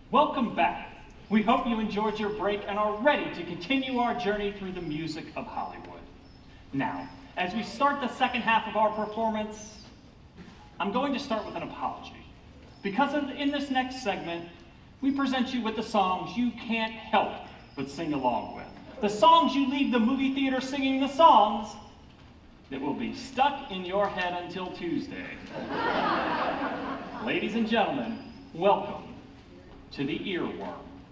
Welcome back. We hope you enjoyed your break and are ready to continue our journey through the music of Hollywood. Now, as we start the second half of our performance, I'm going to start with an apology. Because in this next segment, we present you with the songs you can't help but sing along with. The songs you leave the movie theater singing, the songs that will be stuck in your head until Tuesday. Ladies and gentlemen, welcome to the Earworm.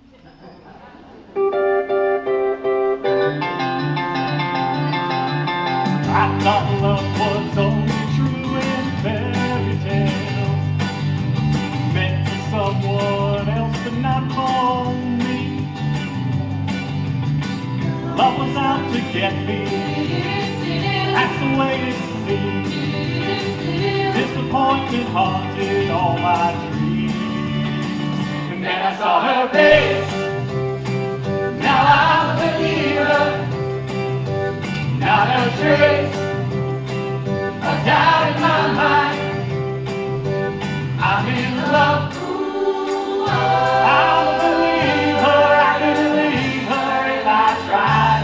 I thought love was only true in fairy tales, meant for someone else but not for me. Love was out to get me, that's the way it seemed. Disappointment haunted all my dreams. And then I saw her face, now I'm a believer. Not a trace of doubt in my mind. I'm in love. I'm a believer. I couldn't leave her if I tried.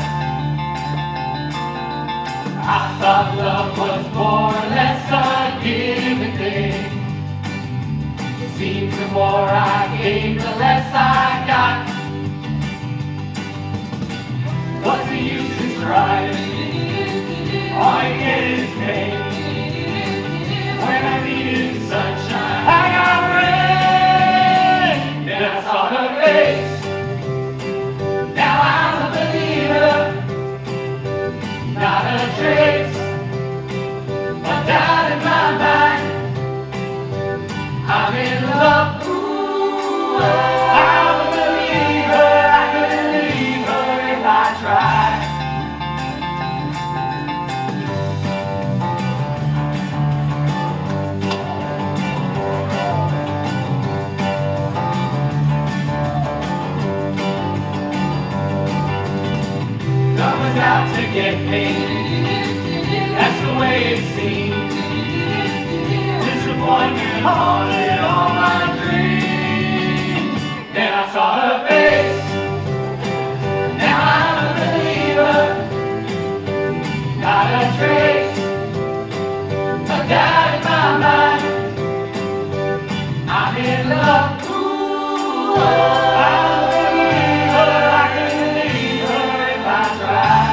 I thought love was more or less a given thing. It seems the more I gave, the less I got. What's the use in trying? All I get is pain. When I needed sunshine, I got rain. Then I saw her face. Now I'm a believer. Not a trace of doubt in my mind. I'm in love. Ooh, I'm a believer. I couldn't leave her if I tried. Out to get me, that's the way it seemed. Disappointment haunted all my dreams. Then I saw her face, now I'm a believer. Not a trace of doubt in my mind. I'm in love. Ooh, I'm a believer. I couldn't leave her if I tried.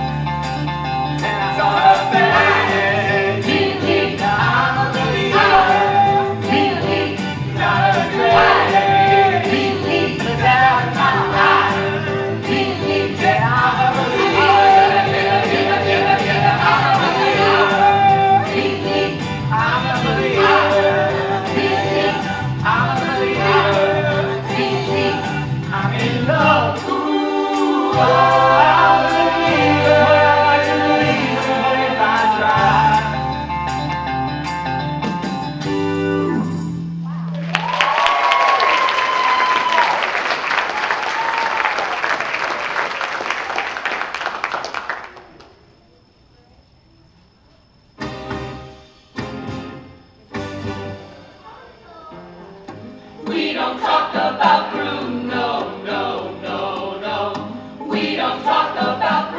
We don't talk about Bruno, no, no, no. We don't talk about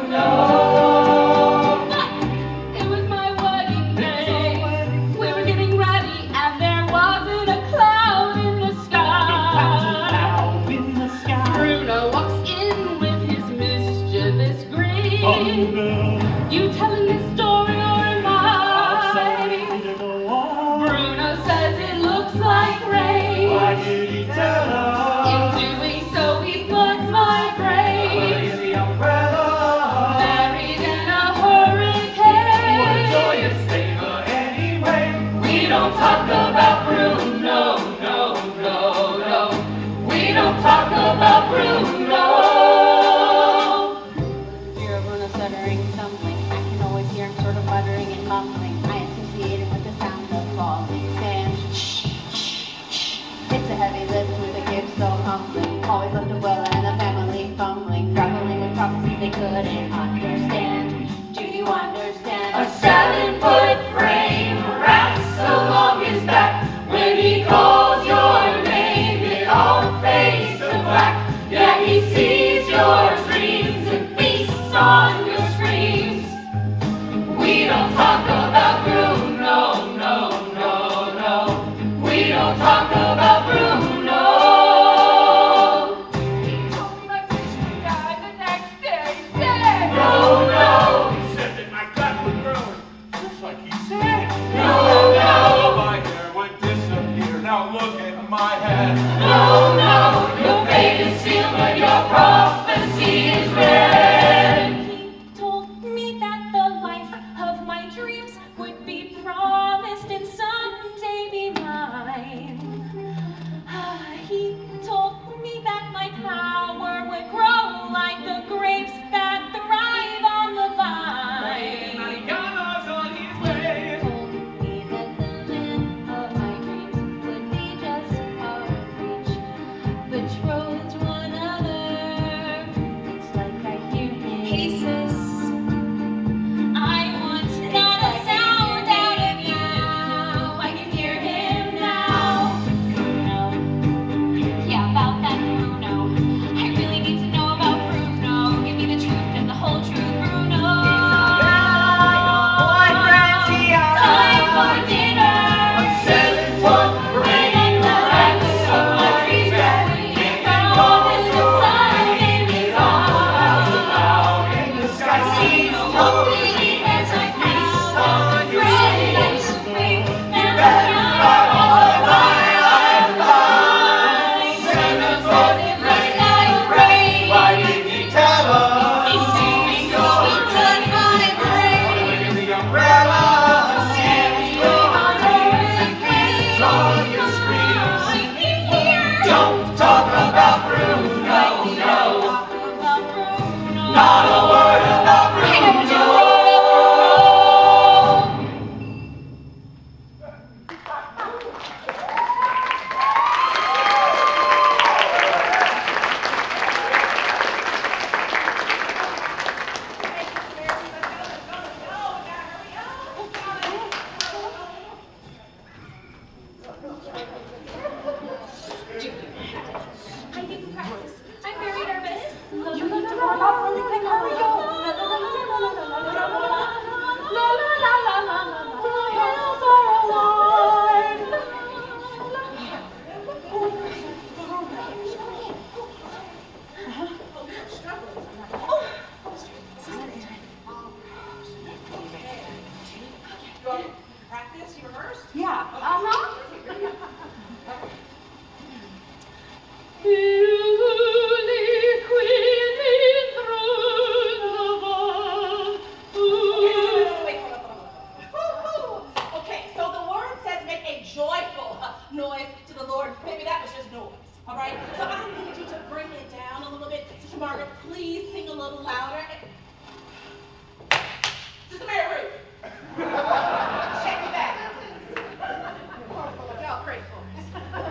Bruno. It was my wedding day. We were getting ready and there wasn't a cloud in the sky. Bruno walks in with his mischievous grin. You telling this story or am I? Bruno says it looks like rain. Why did he tell us? In doing so, he floods my grave. The umbrella. Married in a hurricane. What a joyous day, but anyway. We don't talk about Bruno, no, no, no. We don't talk about Bruno. Fear of Bruno stuttering something. I can always hear him sort of muttering and mumbling. I associate it with the sound of falling sand. It's a heavy lift with a gift so humbling. Always left a well and the family fumbling. Grappling with prophecies they couldn't understand. Do you understand? A 7-foot frame wraps along his back. When he calls your name, it all little louder. Just a minute, Ruth. Check me back. Y'all pray for us.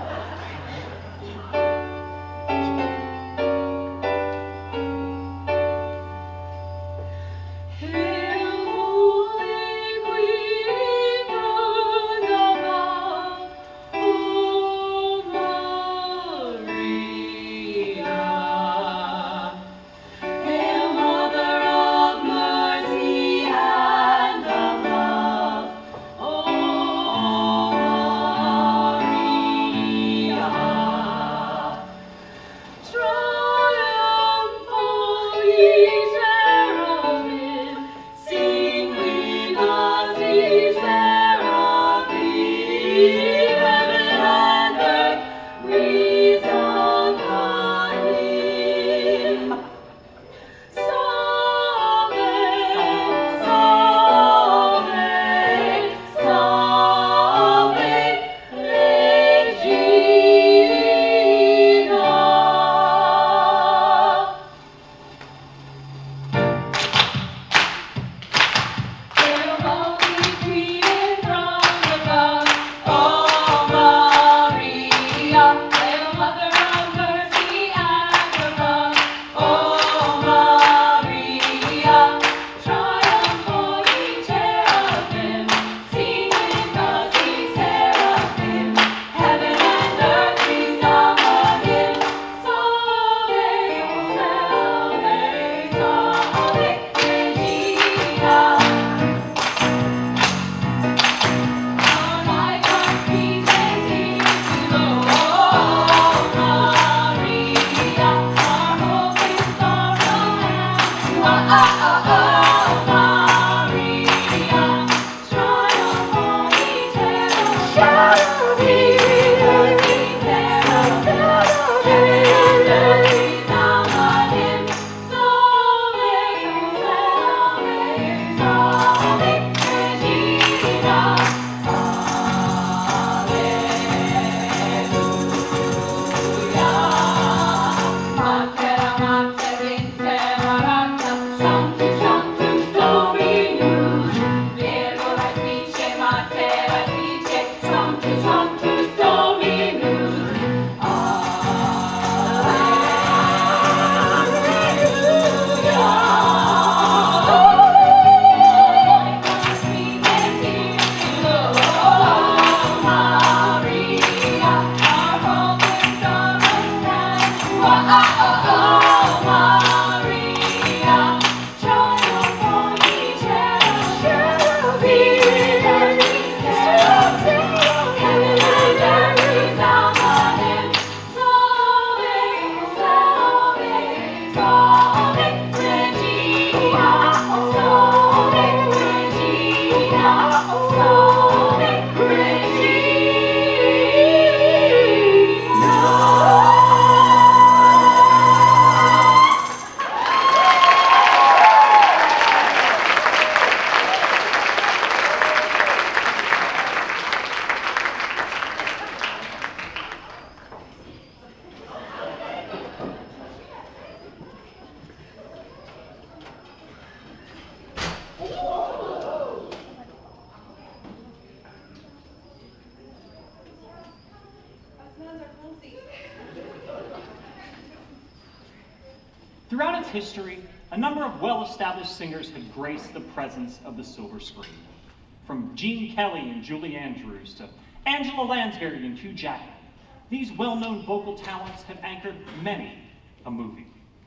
Throughout its history, a number of well-established singers have graced the presence of the silver screen. From Gene Kelly and Julie Andrews to Angela Lansbury and Hugh Jackman, these well-known vocal talents have anchored many a movie.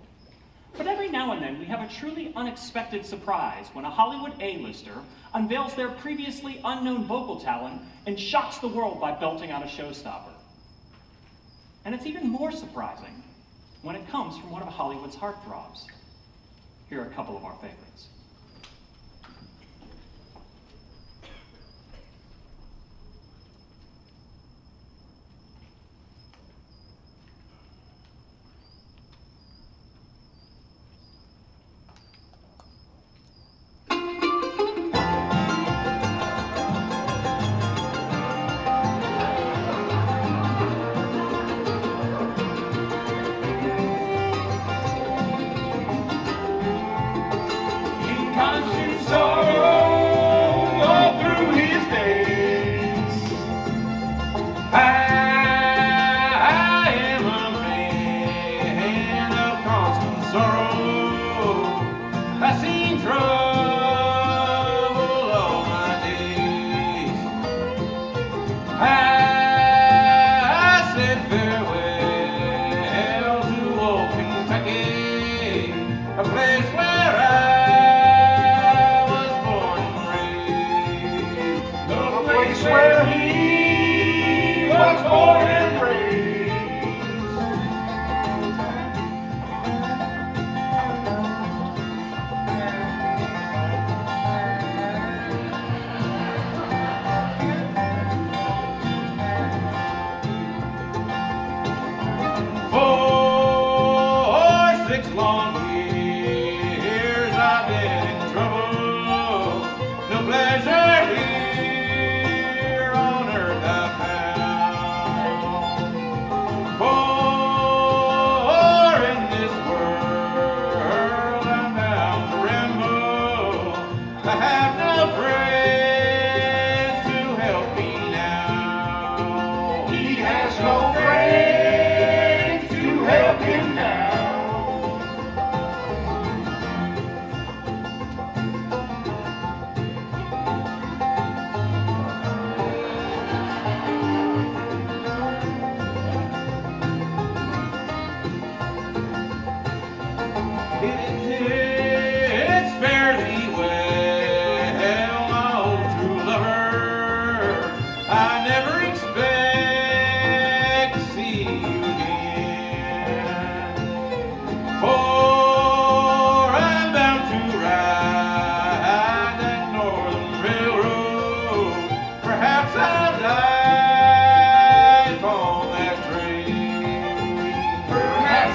But every now and then we have a truly unexpected surprise when a Hollywood A-lister unveils their previously unknown vocal talent and shocks the world by belting out a showstopper. And it's even more surprising when it comes from one of Hollywood's heartthrobs. Here are a couple of our favorites.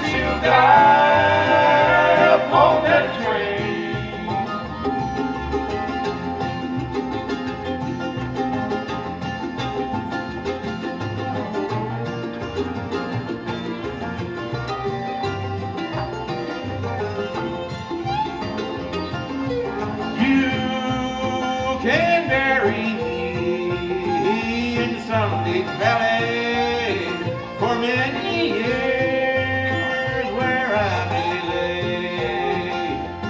to die upon that train. You can bury me in some deep valley for many years where I may lay.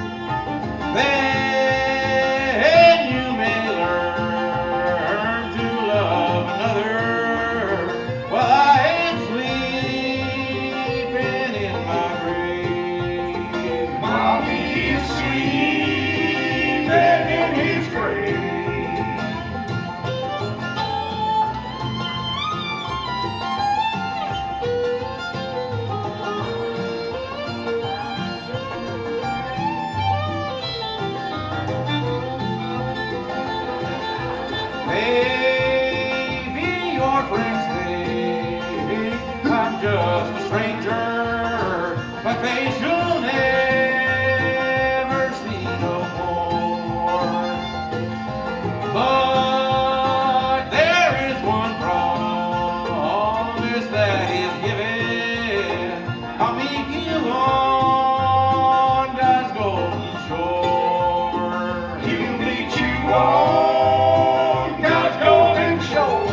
Then you may learn to love another while I am sleeping in my grave. While he is sleeping in his grave. Maybe your friends think I'm just a stranger, my face you'll never see no more. But there is one promise that is given, I'll meet you on God's golden shore. He'll meet you on God's golden shore.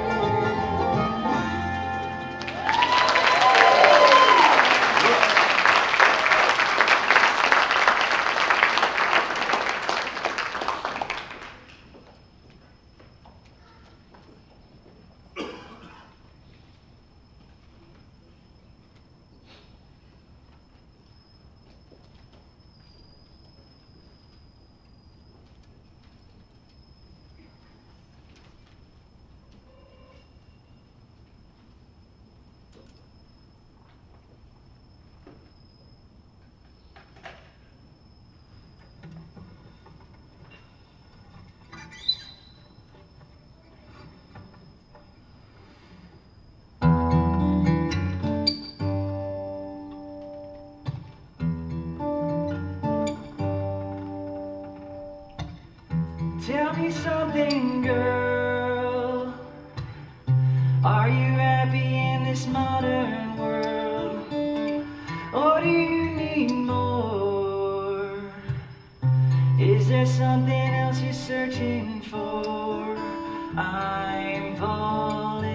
Tell me something, girl. Are you happy in this modern world? Or do you need more? Is there something else you're searching for? I'm falling.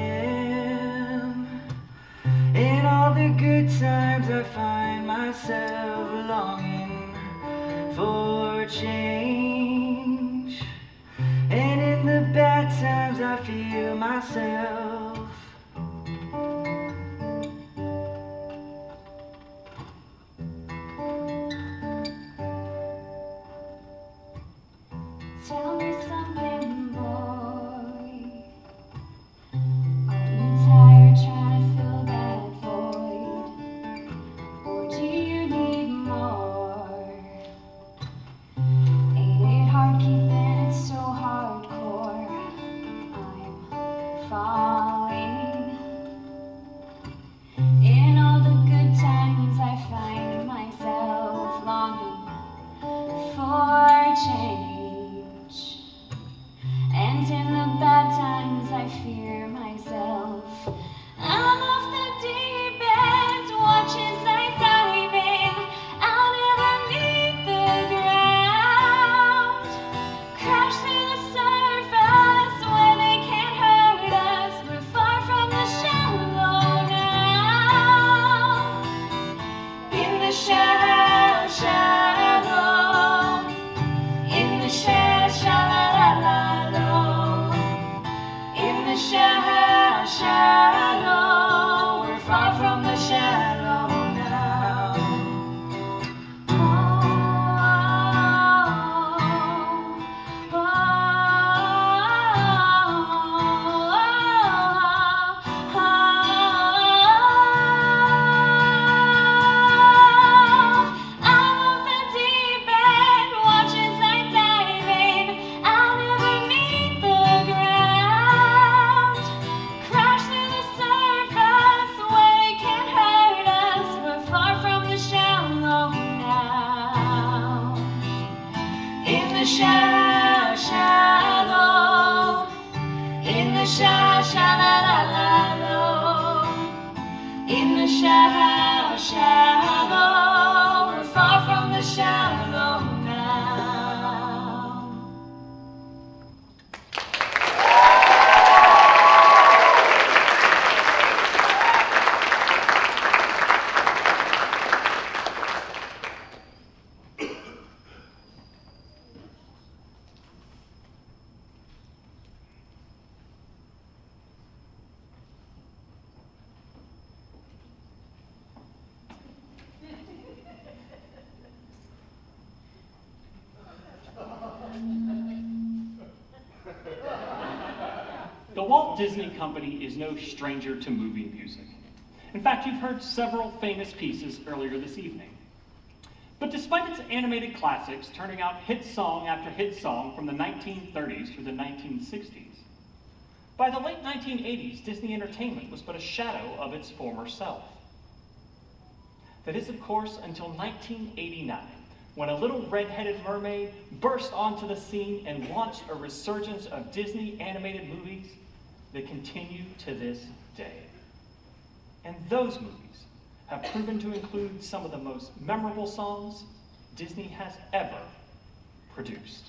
In all the good times I find myself longing for change. And in the bad times I feel myself. Tell me something, boy. Are you tired trying to fill that void? Or do you need more? Ain't it hard keeping it so hardcore? I'm falling. Walt Disney Company is no stranger to movie music. In fact, you've heard several famous pieces earlier this evening. But despite its animated classics turning out hit song after hit song from the 1930s through the 1960s, by the late 1980s, Disney Entertainment was but a shadow of its former self. That is, of course, until 1989, when a little red-headed mermaid burst onto the scene and launched a resurgence of Disney animated movies that continue to this day. And those movies have proven to include some of the most memorable songs Disney has ever produced.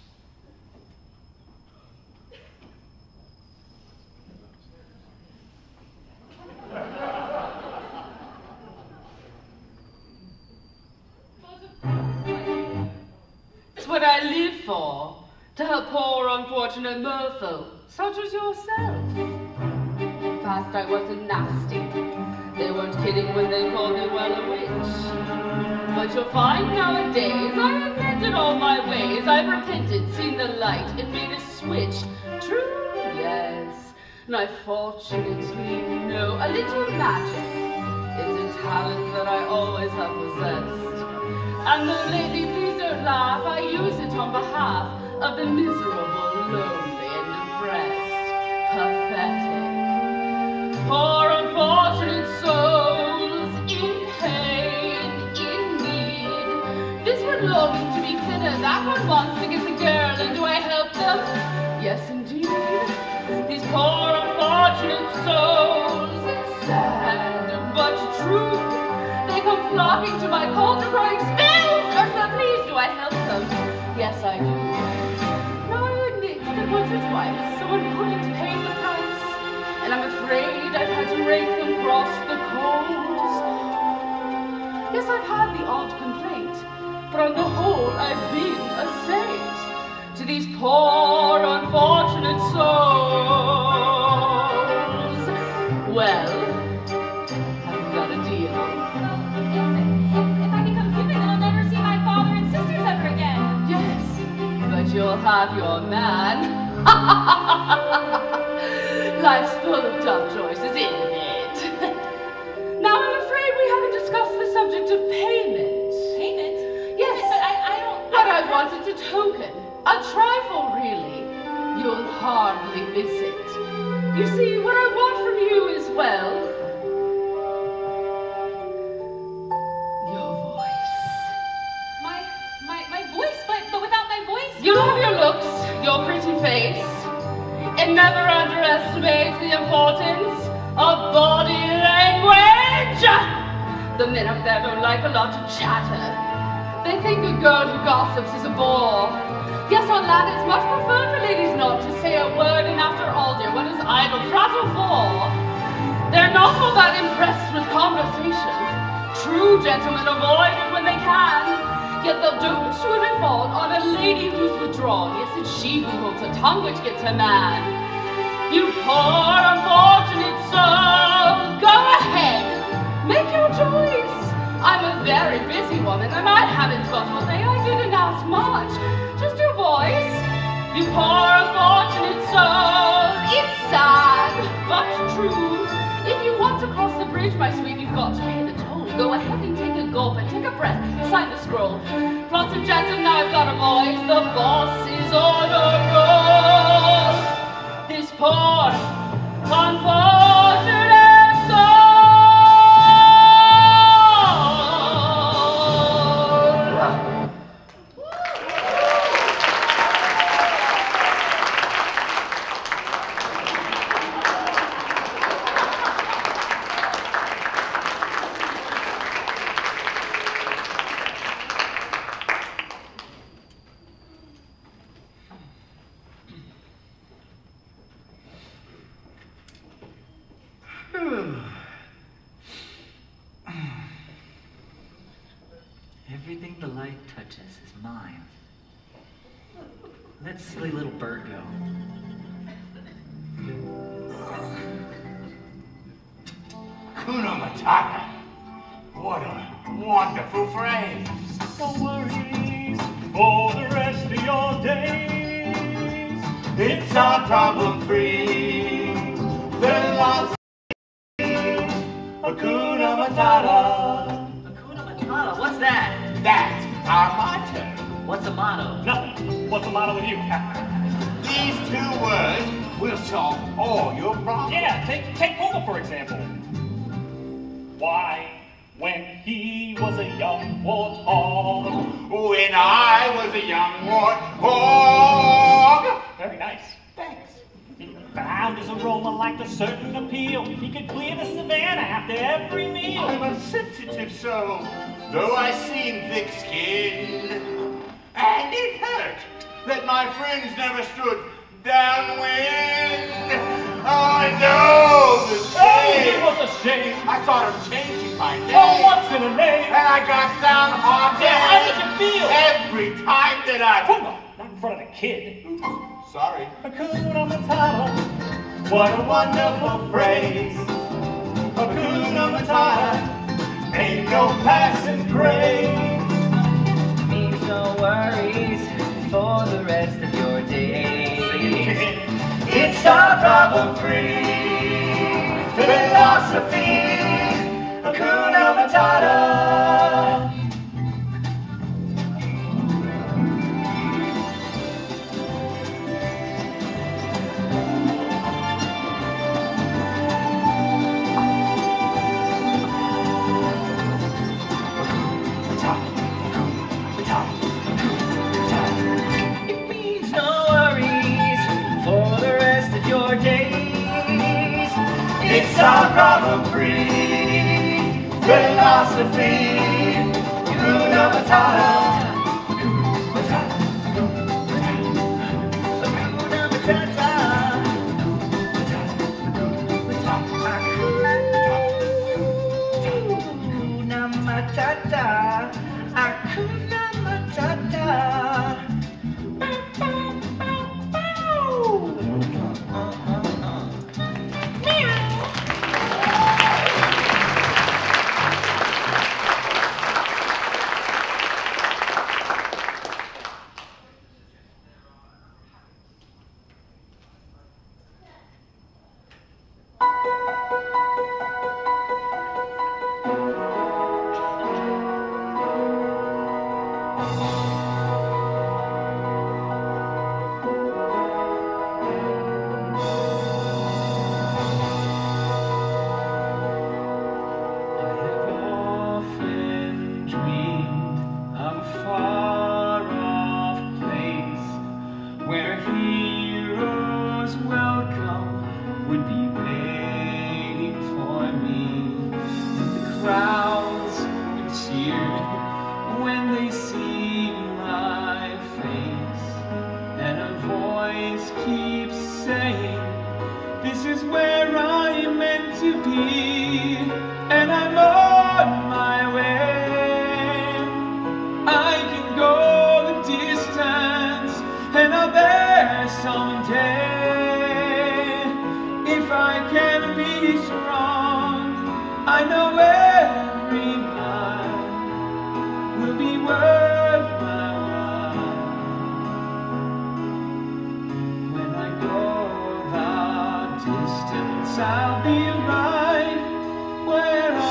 It's what I live for, to help poor unfortunate merfolk, such as yourself. Past I wasn't nasty. They weren't kidding when they called me well a witch. But you'll find nowadays I have mended all my ways. I've repented, seen the light, and made a switch. True, yes. And I fortunately know a little magic. It's a talent that I always have possessed. And though lately, please don't laugh, I use it on behalf of the miserable, lonely, and depressed. Pathetic. Poor unfortunate souls in pain, in need. This one longing to be thinner, that one wants to get the girl, and do I help them? Yes, indeed. These poor unfortunate souls, it's sad but true. They come flocking to my cauldron crying, spells! Ursula, please, do I help them? Yes, I do. Now I admit that once or twice someone couldn't pay the price, and I'm afraid I've had to rake them across the coals. Yes, I've had the odd complaint, but on the whole I've been a saint to these poor unfortunate souls. Well, I've got a deal. If I become human, then I'll never see my father and sisters ever again. Yes, but you'll have your man. Life's full of tough choices, isn't it? Now, I'm afraid we haven't discussed the subject of payment. Payment? Yes, But I don't... but I wanted a token. A trifle, really. You'll hardly miss it. You see, what I want from you is, well, your voice. My voice? But without my voice? You love your looks, your pretty face. It never underestimates the importance of body language. The men up there don't like a lot of chatter. They think a girl who gossips is a bore. Yes, on land it's much preferred for ladies not to say a word, and after all, dear, what is idle prattle for? They're not all that impressed with conversation. True gentlemen avoid it when they can. Yet they'll dote swoon and fawn on a lady who's withdrawn. Yes, it's she who holds her tongue which gets her man. You poor unfortunate soul, go ahead, make your choice. I'm a very busy woman, and I haven't got all day. I didn't ask much, just your voice. You poor unfortunate soul, it's sad, but true. If you want to cross the bridge, my sweet, you've got to pay the toll. Go ahead and take a gulp and take a breath. Sign the scroll. Plots and Jansen, now I've got a voice. The boss is on a roll. This poor, unfortunate soul. Everything the light touches is mine. Let silly little bird go. Hakuna Matata. What a wonderful phrase. No worries for the rest of your days. It's our problem-free Matata. Hakuna Matata, what's that? That's our motto. What's a motto? Nothing. What's the matter with you? These 2 words will solve all your problems. Yeah, take Puma for example. Why, when he was a young warthog. When I was a young warthog. Very nice. Thanks. He found his aroma like a certain appeal. He could clear the savannah after every meal. I'm a sensitive soul, though I seem thick-skinned. And it hurt that my friends never stood downwind. I know the Oh, it shame. was a shame. I thought of changing my name. Oh, what's in a name? And I got downhearted. How did you feel? Every time that I... Puma, not in front of the kid. Sorry. Hakuna Matata, what a wonderful phrase. Hakuna Matata, ain't no passing craze. Means no worries for the rest of your days. It's our problem-free philosophy. Hakuna Matata. It means no worries for the rest of your days. It's our problem-free philosophy. Hakuna Matata. Hakuna Matata. Hakuna Matata. Hakuna Matata. This is where I'm meant to be, and I'm on my way. I can go the distance, and I'll there someday. If I can be strong, I know every mile will be worth my while. When I go the distance, I'll be right where I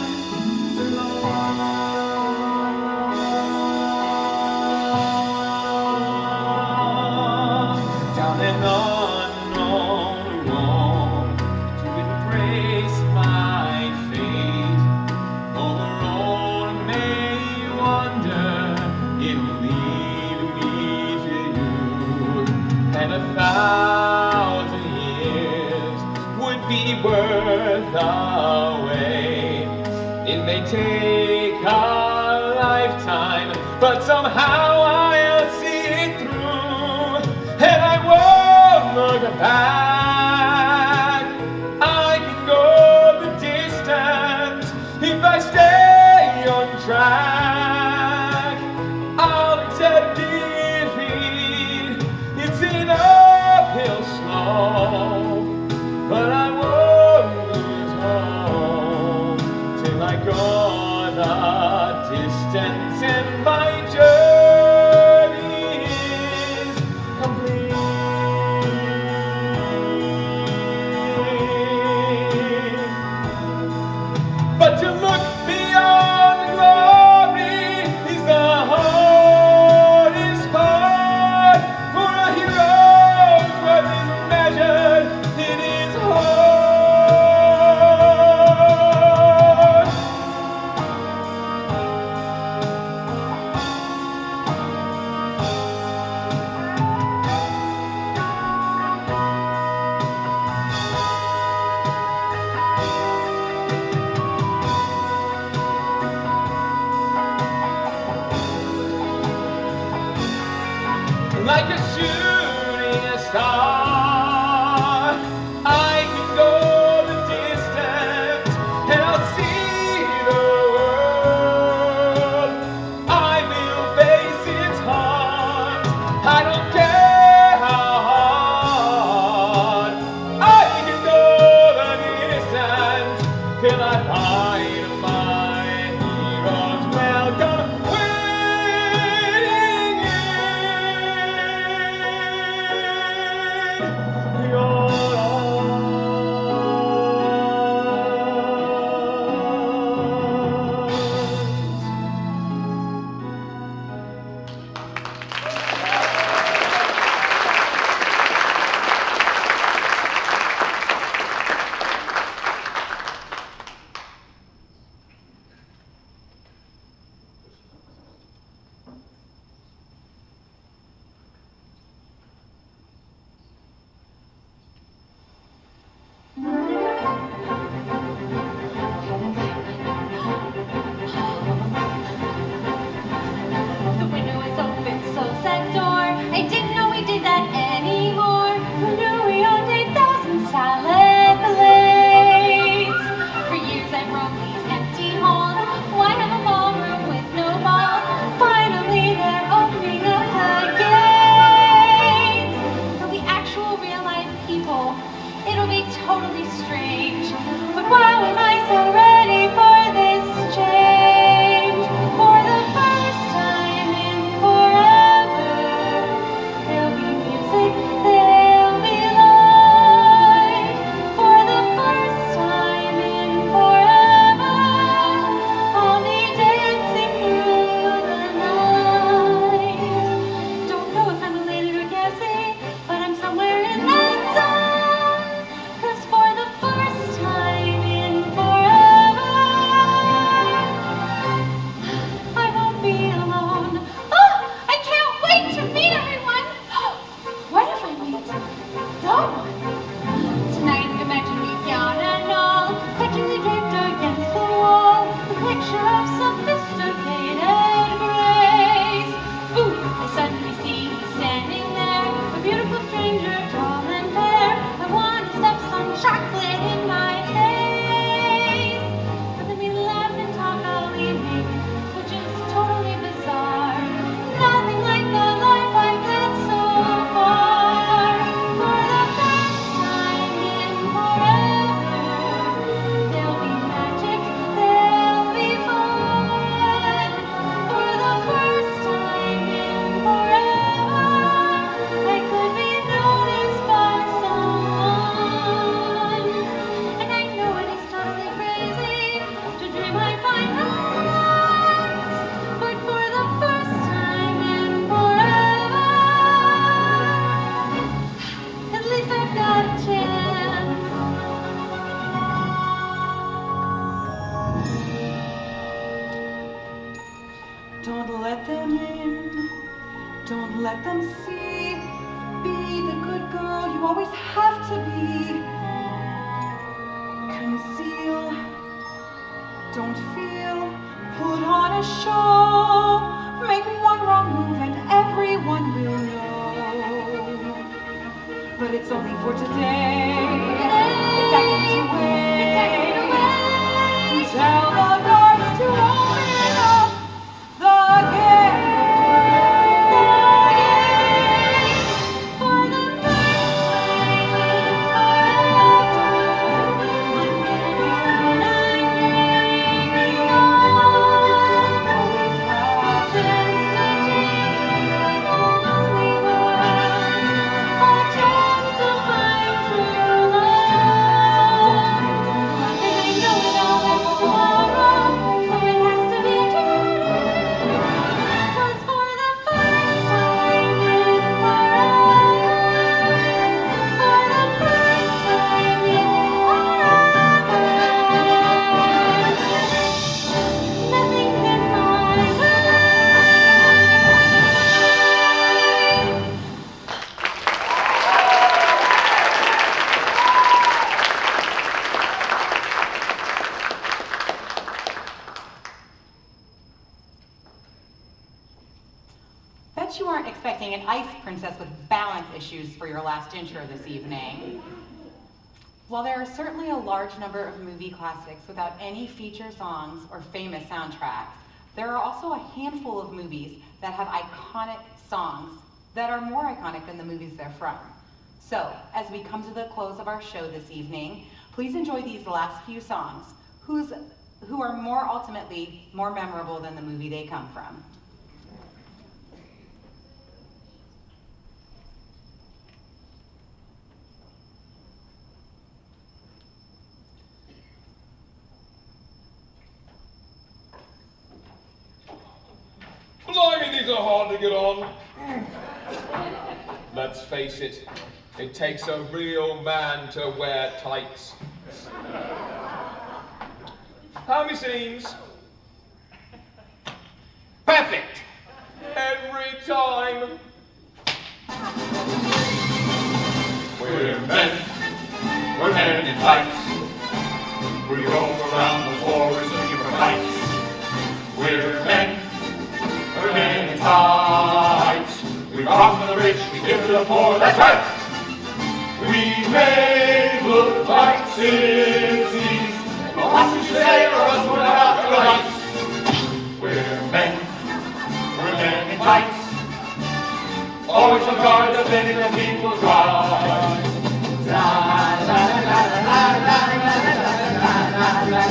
belong. Down an unknown road to embrace my fate. On the road I may wander, it'll lead me to you. And 1,000 years would be worth the wait. It may take a lifetime, but somehow I'll see it through, and I won't look back. I can go the distance if I stay on track. I'll accept defeat. It's an uphill slope, but I won't lose hope till I go the distance and my journey is complete. But to look of sophisticated grace. Ooh, I suddenly see you standing there, a beautiful stranger, tall and fair. I want to stuff some chocolate in my face. But then we laughed and talked all evening, which is totally bizarre. Nothing like the life I've had so far. For the first time in forever, there'll be magic, there'll be fun. For the first time in forever, I could be noticed by someone. And I know it is totally crazy to dream I find romance, but for the first time in forever, at least I've got a chance. Don't let them in, don't let them see. Be the good girl you always have to be. Conceal, don't feel, put on a show. Make one wrong move and everyone will know. But it's only for today. It's acting to wait. Tell the doors to open up the gate. For the first time in Bet you aren't expecting an ice princess with balance issues for your last intro this evening. While there are certainly a large number of movie classics without any feature songs or famous soundtracks, there are also a handful of movies that have iconic songs that are more iconic than the movies they're from. So, as we come to the close of our show this evening, please enjoy these last few songs, who are ultimately more memorable than the movie they come from. Blimey, these are hard to get on. Let's face it, it takes a real man to wear tights. How many scenes? Perfect. Every time. We're men in tights. We roam around the forest looking for fights. We're men in tights. We rob the rich, we give to the poor, that's right. We may look like sissies, but what we should say or else we're not the rights. We're men in tights. Always on guard defending the people's rights. La la la la la la la la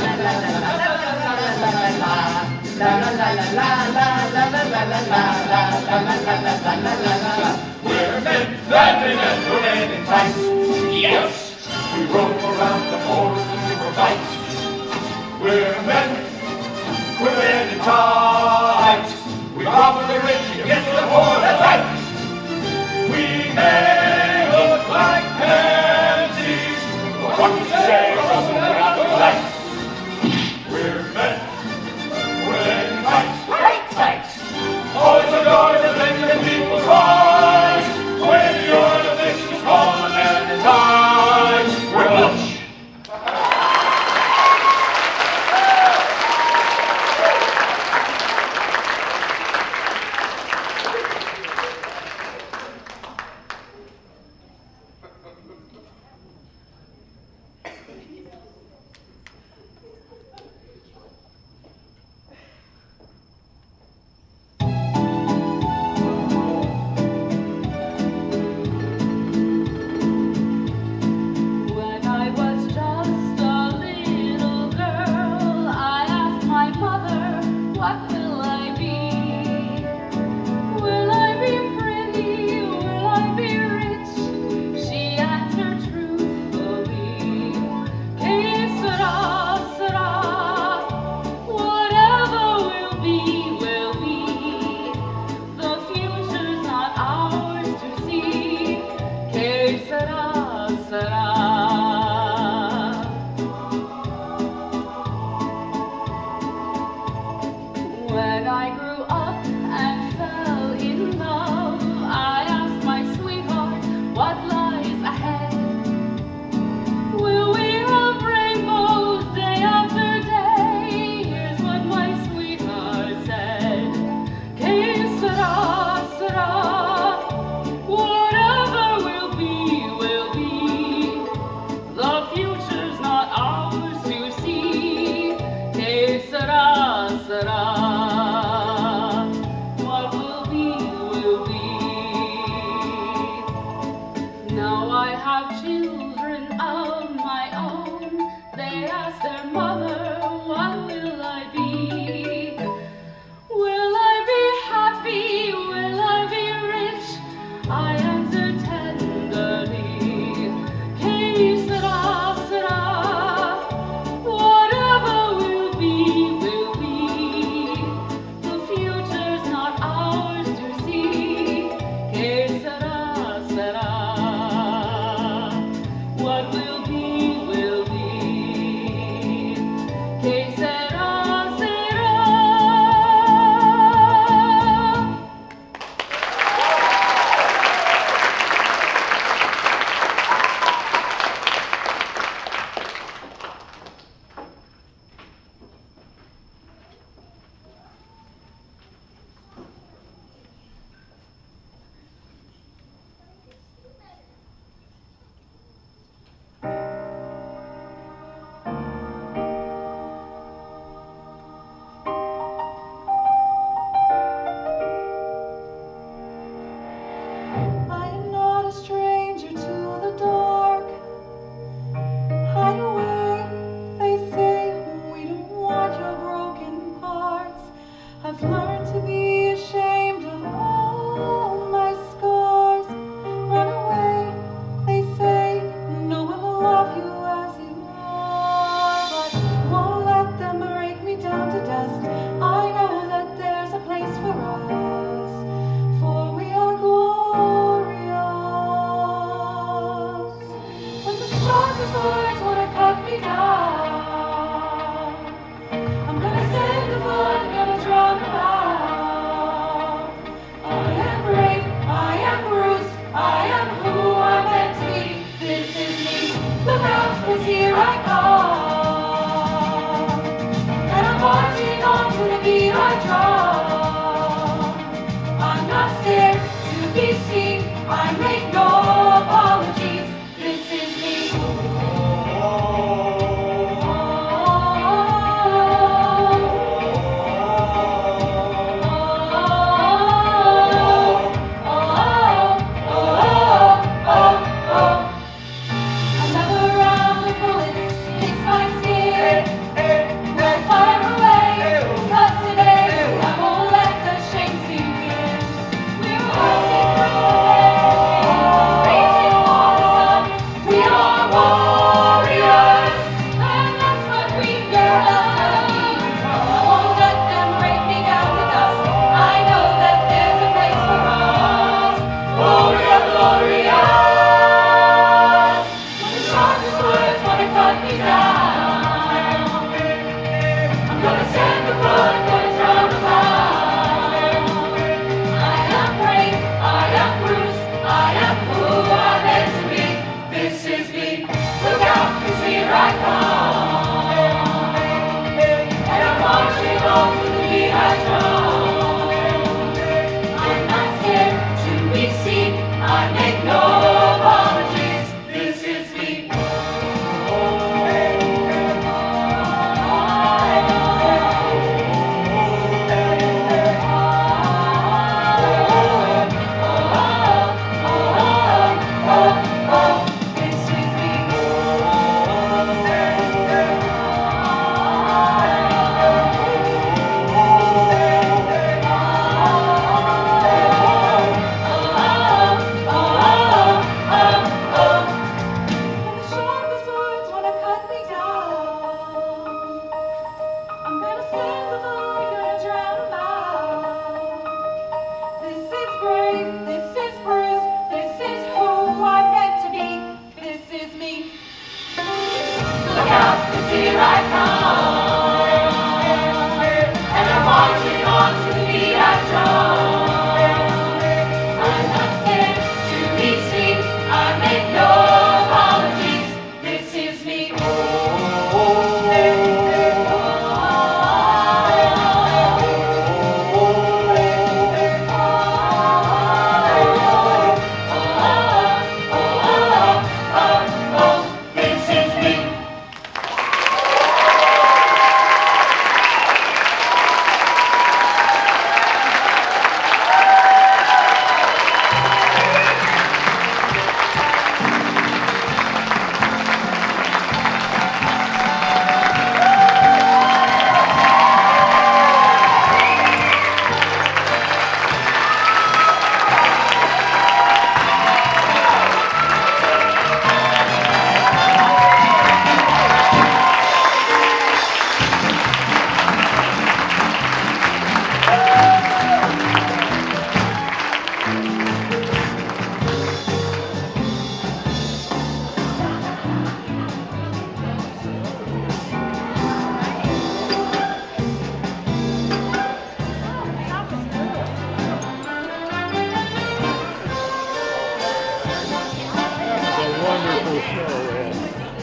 We're men in tights. Yes, we roam around the forest looking for fights. We're men in tights. We rob the rich and get to the poor. That's right. We may look like pansies, but what you say or else we're not the lights. We're men in tights. Great tights. Always a guard defending the people's rights. When you're the vicious fallen men in tights, we're butch. what will I be? Will I be pretty? Will I be rich? She answered truthfully, que sera, sera. Whatever will be, will be. The future's not ours to see, que sera, sera. When I grew up and fell in love, I asked my sweetheart what lies ahead. Will we have rainbows day after day? Here's what my sweetheart said. Que sera, sera. Whatever will be, will be. The future's not ours to see. Que sera, sera. What will be, will be. Now I have children of my own. They ask their mother, what will I be? Will I be happy? Will I be rich? I answer tenderly, que sera, sera. Whatever will be, will be. The future's not ours to see, que sera, sera. What will be, will be. Que sera, sera. I am not a stranger to the dark. Hide away, they say, we don't want your broken parts. I've learned to be ashamed of all my scars. Run away, they say, no one will love you as you are. But won't let them break me down to dust. I know that there's a place for us, for we are glorious. When the sharpest words wanna cut me down, I'm gonna send the blood, gonna draw them out. Okay.